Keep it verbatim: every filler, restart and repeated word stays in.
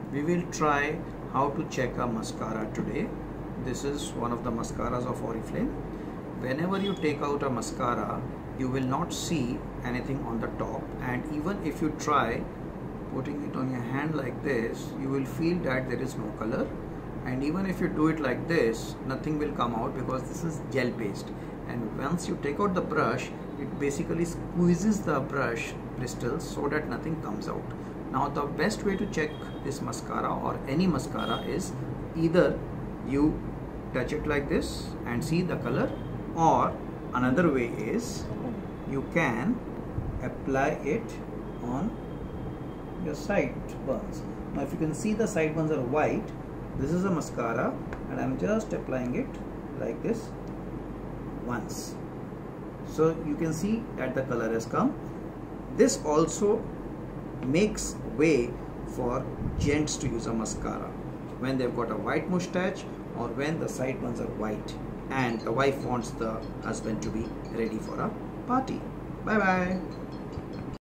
we will try how to check a mascara today. This is one of the mascaras of Oriflame. Whenever you take out a mascara, you will not see anything on the top, and even if you try putting it on your hand like this, you will feel that there is no color. And even if you do it like this, nothing will come out because this is gel based. And once you take out the brush, it basically squeezes the brush bristles so that nothing comes out. Now the best way to check this mascara or any mascara is either you touch it like this and see the color, or another way is you can apply it on your sideburns. Now if you can see the sideburns are white, this is a mascara and I'm just applying it like this once. So you can see that the color has come. This also makes way for gents to use a mascara when they've got a white mustache or when the sideburns are white and the wife wants the husband to be ready for a party. Bye bye.